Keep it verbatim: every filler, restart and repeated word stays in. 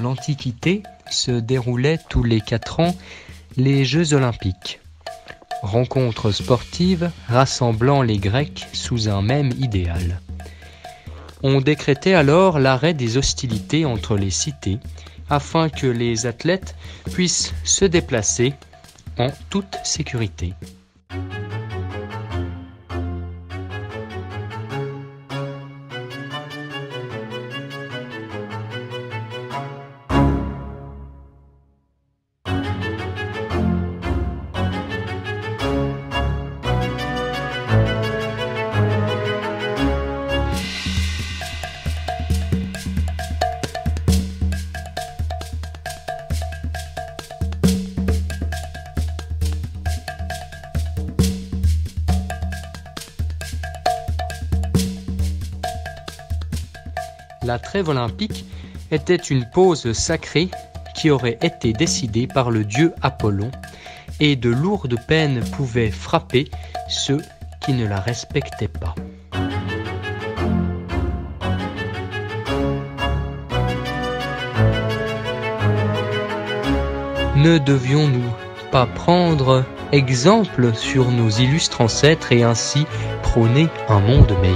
l'Antiquité se déroulaient tous les quatre ans les Jeux olympiques. Rencontres sportives rassemblant les Grecs sous un même idéal. On décrétait alors l'arrêt des hostilités entre les cités afin que les athlètes puissent se déplacer en toute sécurité. La trêve olympique était une pause sacrée qui aurait été décidée par le dieu Apollon, et de lourdes peines pouvaient frapper ceux qui ne la respectaient pas. Ne devions-nous pas prendre exemple sur nos illustres ancêtres et ainsi prôner un monde meilleur ?